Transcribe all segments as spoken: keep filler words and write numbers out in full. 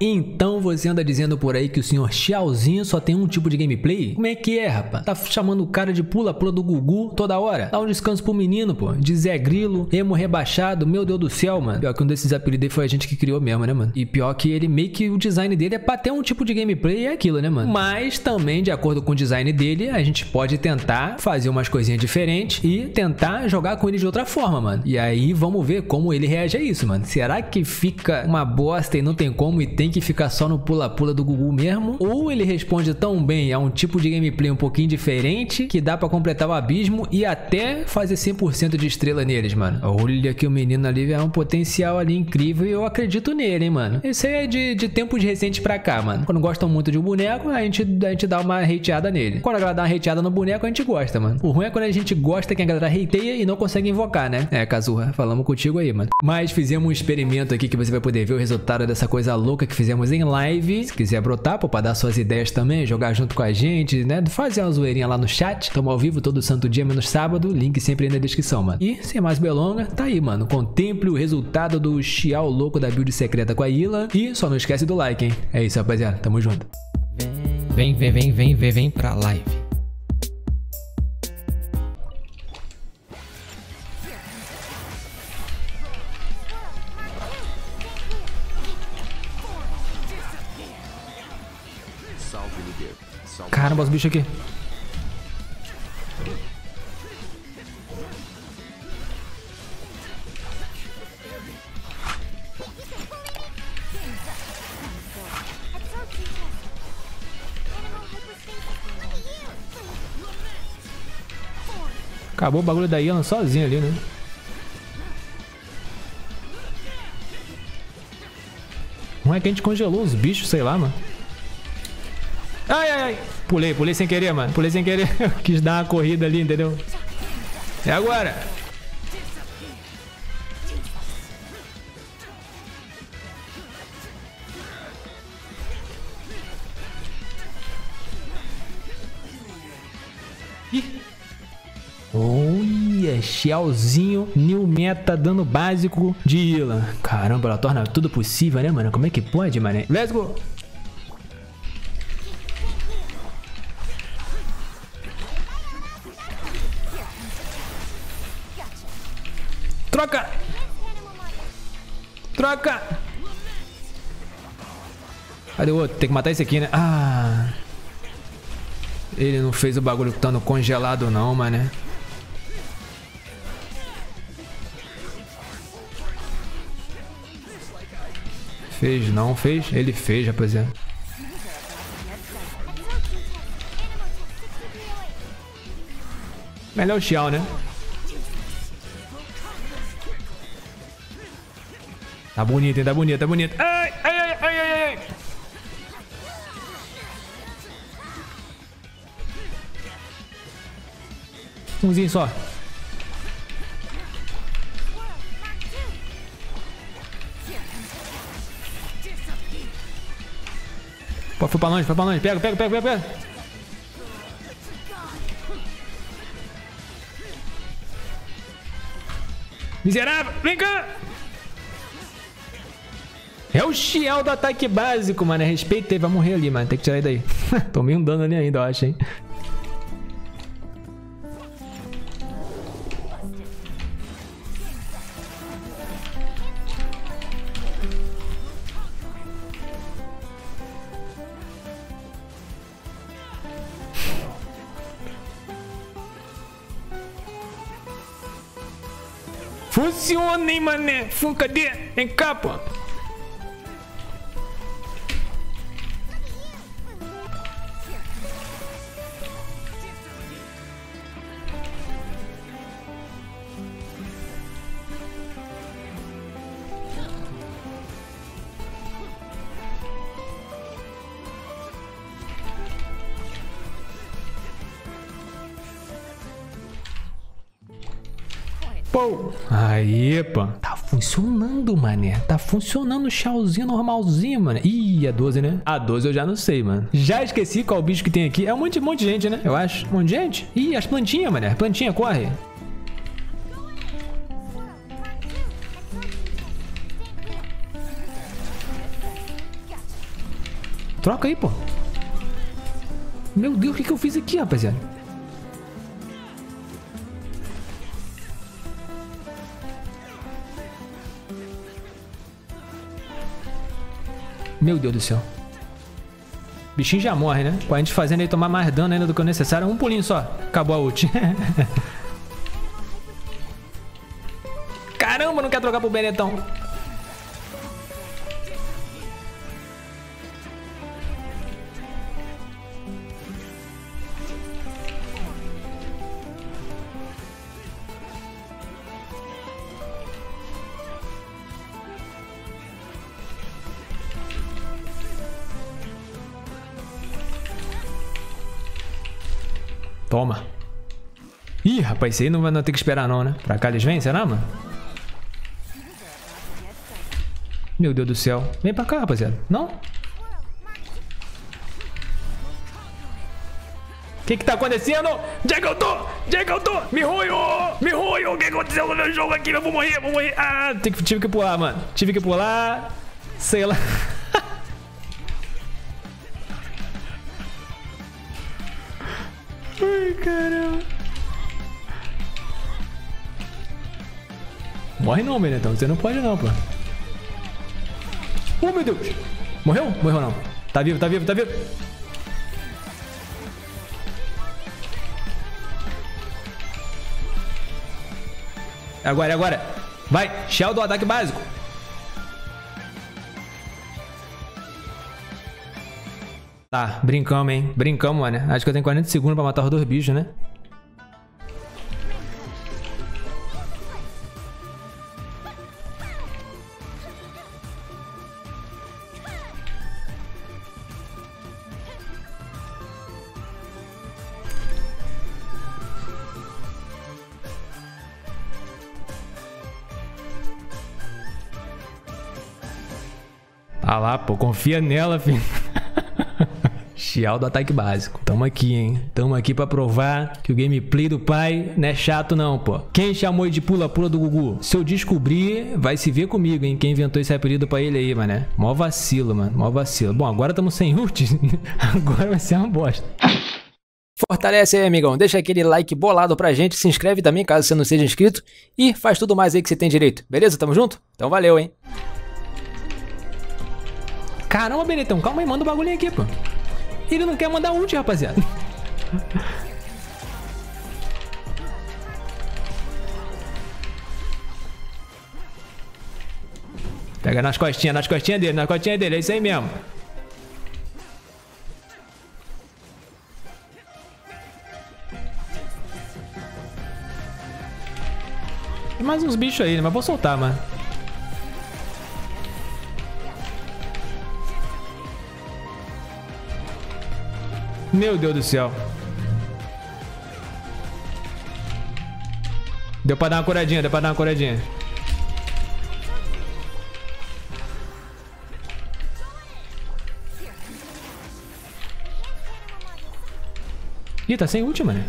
Então você anda dizendo por aí que o senhor Xiaozinho só tem um tipo de gameplay? Como é que é, rapaz? Tá chamando o cara de pula-pula do Gugu toda hora? Dá um descanso pro menino, pô. De Zé Grilo, emo rebaixado, meu Deus do céu, mano. Pior que um desses apelidos foi a gente que criou mesmo, né, mano? E pior que ele meio que o design dele é pra ter um tipo de gameplay e é aquilo, né, mano? Mas também, de acordo com o design dele, a gente pode tentar fazer umas coisinhas diferentes e tentar jogar com ele de outra forma, mano. E aí vamos ver como ele reage a isso, mano. Será que fica uma bosta e não tem como e tem que ficar só no pula-pula do Gugu mesmo? Ou ele responde tão bem a um tipo de gameplay um pouquinho diferente que dá pra completar o abismo e até fazer cem por cento de estrela neles, mano? Olha que o menino ali é um potencial ali incrível e eu acredito nele, hein, mano. Isso aí é de, de tempos recentes pra cá, mano. Quando gostam muito de um boneco, a gente, a gente dá uma hateada nele. Quando a galera dá uma hateada no boneco, a gente gosta, mano. O ruim é quando a gente gosta que a galera hateia e não consegue invocar, né? É, Kazuha, falamos contigo aí, mano. Mas fizemos um experimento aqui que você vai poder ver o resultado dessa coisa louca que fizemos em live. Se quiser brotar, pô, pra dar suas ideias também, jogar junto com a gente, né? Fazer uma zoeirinha lá no chat. Tamo ao vivo todo santo dia, menos sábado. Link sempre aí na descrição, mano. E, sem mais belonga, tá aí, mano. Contemple o resultado do Xiao louco da build secreta com a Ila. E só não esquece do like, hein? É isso, rapaziada. Tamo junto. Vem, vem, vem, vem, vem, vem pra live. Caramba, os bichos aqui. Acabou o bagulho da Ian sozinho ali, né? Não é que a gente congelou os bichos, sei lá, mano. Ai, ai, ai. Pulei, pulei sem querer, mano. Pulei sem querer. Eu quis dar uma corrida ali, entendeu? É agora. Ih. Olha, Xiaozinho, new meta, dano básico de Ila. Caramba, ela torna tudo possível, né, mano? Como é que pode, mané? Let's go! Troca! Troca! Cadê o outro? Tem que matar esse aqui, né? Ah! Ele não fez o bagulho estando congelado não, mané. Fez não, fez? Ele fez, rapaziada. Melhor o Xiao, né? Tá bonito, hein? Tá bonito, tá bonito. Ai, ai, ai, ai, ai, ai. Umzinho só. Pô, foi pra longe, foi pra longe. Pega, pega, pega, pega, pega. Miserável, vem cá. É o Xiao do ataque básico, mano. Respeitei, vai morrer ali, mano. Tem que tirar ele daí. Tomei um dano ali ainda, eu acho, hein. Funciona, hein, mané? Fu, cadê? Vem cá, pô. Pô. Aí, pô. Tá funcionando, mané. Tá funcionando o Xiaozinho normalzinho, mano. Ih, a doze, né? A doze eu já não sei, mano. Já esqueci qual bicho que tem aqui. É um monte, um monte de gente, né? Eu acho. Um monte de gente. Ih, as plantinhas, mané. As plantinhas, corre. Troca aí, pô. Meu Deus, o que, que eu fiz aqui, rapaziada? Meu Deus do céu. O bichinho já morre, né? Com a gente fazendo ele tomar mais dano ainda do que o necessário. Um pulinho só. Acabou a ult. Caramba, não quer trocar pro Benetton. Toma. Ih, rapaz, isso aí não vai não ter que esperar não, né? Pra cá eles vêm, será, mano? Meu Deus do céu. Vem pra cá, rapaziada. Não? O que que tá acontecendo? Onde é que eu tô? Onde é que eu tô? Me ruio! Me ruio! O que aconteceu no meu jogo aqui? Eu vou morrer, vou morrer. Ah, tive que pular, mano. Tive que pular. Sei lá. Ai, caramba. Morre não, Benetton. Você não pode não, pô. Oh, meu Deus. Morreu? Morreu não. Tá vivo, tá vivo, tá vivo. Agora, agora. Vai. Shell do ataque básico. Tá, brincamos, hein? Brincamos, mano. Acho que eu tenho quarenta segundos pra matar os dois bichos, né? Ah lá, pô. Confia nela, filho. Xiao do ataque básico. Tamo aqui, hein? Tamo aqui pra provar que o gameplay do pai não é chato não, pô. Quem chamou ele de pula-pula do Gugu? Se eu descobrir, vai se ver comigo, hein? Quem inventou esse apelido pra ele aí, mané. Mó vacilo, mano. Mó vacilo. Bom, agora tamo sem ult. Agora vai ser uma bosta. Fortalece aí, amigão. Deixa aquele like bolado pra gente. Se inscreve também, caso você não seja inscrito. E faz tudo mais aí que você tem direito. Beleza? Tamo junto? Então valeu, hein? Caramba, Benetton. Calma aí. Manda o bagulhinho aqui, pô. Ele não quer mandar ult, rapaziada. Pega nas costinhas, nas costinhas dele, nas costinhas dele. É isso aí mesmo. Tem mais uns bichos aí, né? Mas vou soltar, mano. Meu Deus do céu. Deu pra dar uma curadinha, deu pra dar uma curadinha. Ih, tá sem ult, mano.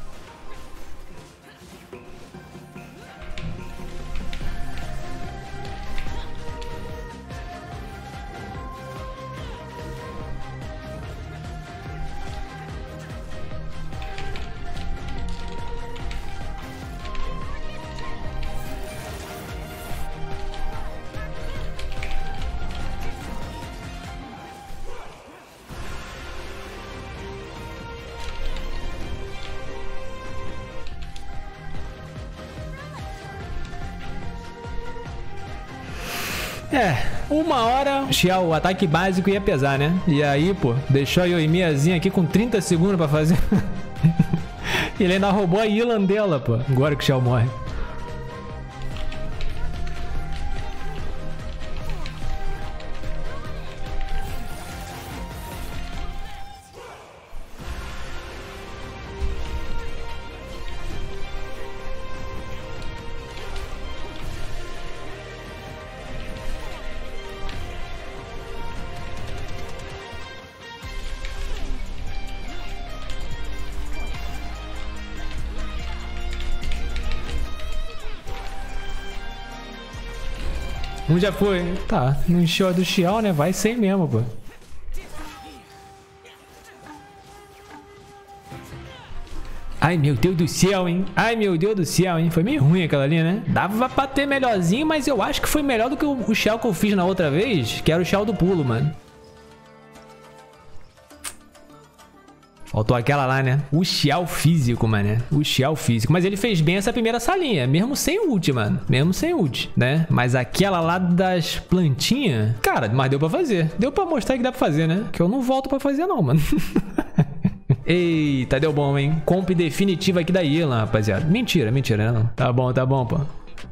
É, uma hora Xiao, o ataque básico ia pesar, né? E aí, pô, deixou a Yoimiyazinha aqui com trinta segundos pra fazer. Ele ainda roubou a Ilan dela, pô. Agora que o Xiao morre. Um já foi. Tá, no short do Xiao, né? Vai sem mesmo, pô. Ai, meu Deus do céu, hein? Ai, meu Deus do céu, hein? Foi meio ruim aquela ali, né? Dava pra ter melhorzinho, mas eu acho que foi melhor do que o, o shell que eu fiz na outra vez, que era o shell do pulo, mano. Faltou aquela lá, né? O shell físico, mano. O shell físico. Mas ele fez bem essa primeira salinha. Mesmo sem ult, mano. Mesmo sem ult, né? Mas aquela lá das plantinhas... Cara, mas deu pra fazer. Deu pra mostrar que dá pra fazer, né? Que eu não volto pra fazer não, mano. Eita, deu bom, hein? Comp definitiva aqui da Ilan, rapaziada. Mentira, mentira, né? Não. Tá bom, tá bom, pô.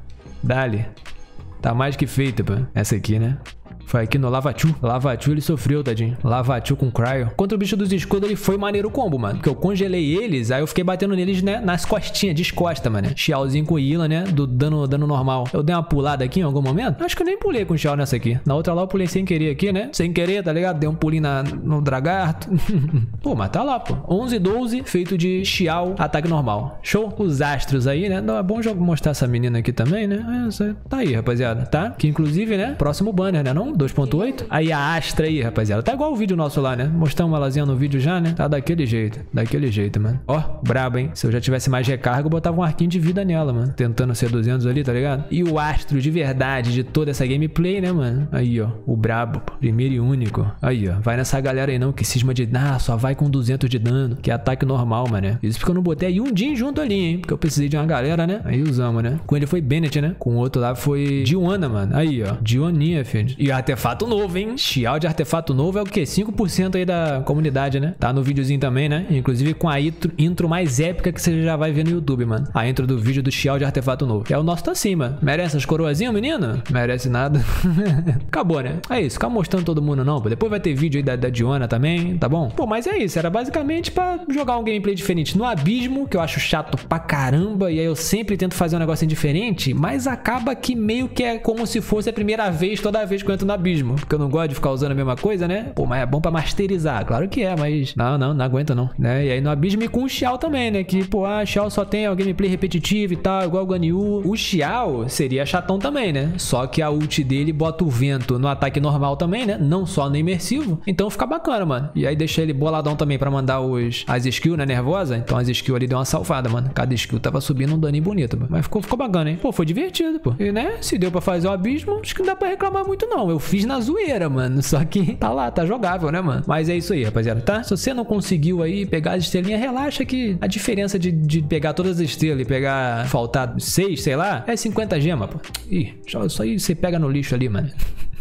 Dali. Tá mais que feita, pô. Essa aqui, né? Foi aqui no Lavatu. Lavatu ele sofreu, tadinho. Lavatu com Cryo. Contra o bicho dos escudos ele foi maneiro o combo, mano. Porque eu congelei eles, aí eu fiquei batendo neles, né? Nas costinhas, descosta, mano. Xiaozinho com Ilan, né? Do dano, dano normal. Eu dei uma pulada aqui em algum momento. Acho que eu nem pulei com o Xiao nessa aqui. Na outra lá eu pulei sem querer aqui, né? Sem querer, tá ligado? Dei um pulinho na, no Dragarto. Pô, mas tá lá, pô. onze, doze, feito de Xiao, ataque normal. Show? Os astros aí, né? Não, é bom já mostrar essa menina aqui também, né? Essa tá aí, rapaziada, tá? Que inclusive, né? Próximo banner, né? Não? dois ponto oito. Aí a Astra aí, rapaziada. Tá igual o vídeo nosso lá, né? Mostramos elazinha no vídeo já, né? Tá daquele jeito. Daquele jeito, mano. Ó, brabo, hein? Se eu já tivesse mais recarga, eu botava um arquinho de vida nela, mano. Tentando ser duzentos ali, tá ligado? E o astro de verdade de toda essa gameplay, né, mano? Aí, ó. O brabo. Primeiro e único. Aí, ó. Vai nessa galera aí não que cisma de... Ah, só vai com duzentos de dano. Que é ataque normal, mano. Isso porque eu não botei aí um Jin junto ali, hein? Porque eu precisei de uma galera, né? Aí usamos, né? Com ele foi Bennett, né? Com o outro lá foi Diona, mano. Aí, ó. Dioninha, filho. E artefato novo, hein? Xiao de artefato novo é o quê? cinco por cento aí da comunidade, né? Tá no videozinho também, né? Inclusive com a intro, intro mais épica que você já vai ver no YouTube, mano. A intro do vídeo do Xiao de artefato novo. Que é o nosso tá assim, mano. Merece as coroazinhas, menino? Merece nada. Acabou, né? É isso. Ficar mostrando todo mundo não, pô. Depois vai ter vídeo aí da, da Diona também, tá bom? Pô, mas é isso. Era basicamente pra jogar um gameplay diferente no Abismo, que eu acho chato pra caramba. E aí eu sempre tento fazer um negocinho diferente, mas acaba que meio que é como se fosse a primeira vez, toda vez que eu entro no Abismo. Porque eu não gosto de ficar usando a mesma coisa, né? Pô, mas é bom pra masterizar. Claro que é, mas... Não, não, não aguenta não, né? E aí no Abismo e com o Xiao também, né? Que, pô, ah, Xiao só tem o gameplay repetitivo e tal, igual o Ganyu. O Xiao seria chatão também, né? Só que a ult dele bota o vento no ataque normal também, né? Não só no imersivo. Então fica bacana, mano. E aí deixa ele boladão também pra mandar os, as skills, né? Nervosa. Então as skills ali deu uma salvada, mano. Cada skill tava subindo um daninho bonito, mano. Mas ficou, ficou bacana, hein? Pô, foi divertido, pô. E, né? Se deu pra fazer o Abismo, acho que não dá pra reclamar muito, não. Eu fiz na zoeira, mano. Só que tá lá, tá jogável, né, mano? Mas é isso aí, rapaziada, tá? Se você não conseguiu aí pegar as estrelinhas, relaxa que a diferença de, de pegar todas as estrelas e pegar faltar seis, sei lá, é cinquenta gemas, pô. Ih, isso aí você pega no lixo ali, mano.